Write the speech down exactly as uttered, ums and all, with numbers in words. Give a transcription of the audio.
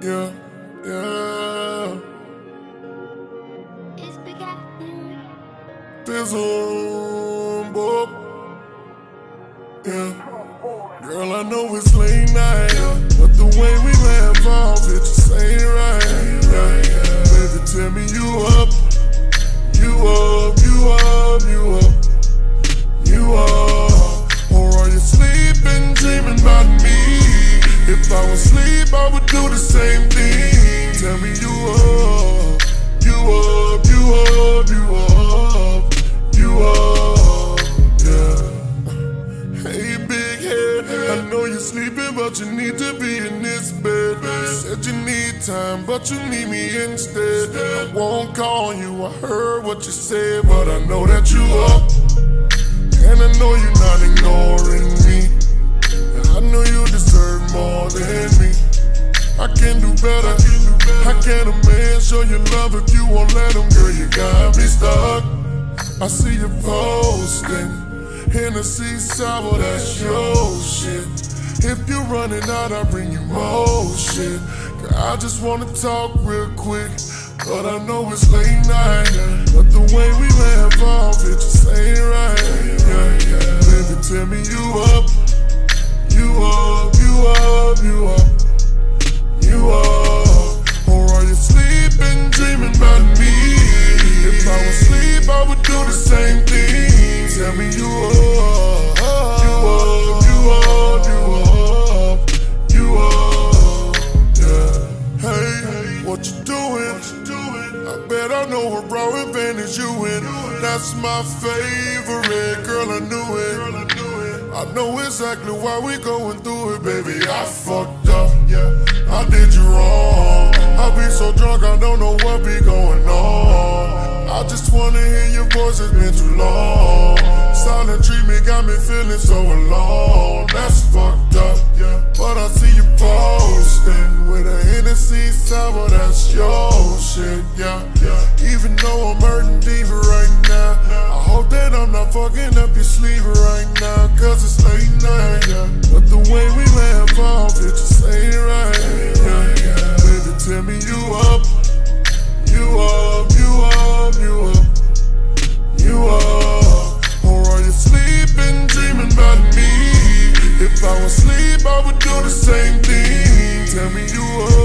Yeah, yeah. It's big happening. Fizzle, boop. Yeah. Girl, I know it's late night, but the way we laugh off, it just ain't right. Yeah. Baby, tell me you up, you up, you up, you up, you up. Or are you sleeping, dreaming about me? If I was asleep, I would do the same thing. Tell me you up, you up, you up, you up, you up, yeah. Hey, big head, I know you're sleeping, but you need to be in this bed. You said you need time, but you need me instead. I won't call you, I heard what you said, but I know that you up, and I know you're not ignoring me. I know you deserve more than me. I can do better. How can a man show you love if you won't let him? Girl, you got me stuck. I see you posting Hennessy sour, that's your shit. If you're running out, I'll bring you more shit. Girl, I just wanna talk real quick, but I know it's late night. But the way we laugh off, it just ain't right. Yeah, yeah. Baby, tell me you up. You up, you up, you up, you up. Or are you sleeping, dreaming about me? If I was asleep, I would do the same thing. Tell me you up, you up, you up, you up, you up, yeah. Hey, what you doing? I bet I know what raw advantage you in. That's my favorite, girl, I knew it. I know exactly why we going through it, baby. I fucked up, yeah. I did you wrong. I be so drunk, I don't know what be going on. I just wanna hear your voice, it's been too long. Silent treatment got me feeling so alone. That's fucked up, yeah. But I see you posting with a Hennessy sour, that's your shit, yeah, yeah. Even though I'm hurting deep right now, I hope that I'm not fucking up your sleep right now, cause it's late night, yeah. But the way we laugh off, it just ain't right, yeah, yeah. Baby, tell me you up, you up, you up, you up, you up. Or are you sleeping, dreaming about me? If I was asleep, I would do the same thing. Tell me you up.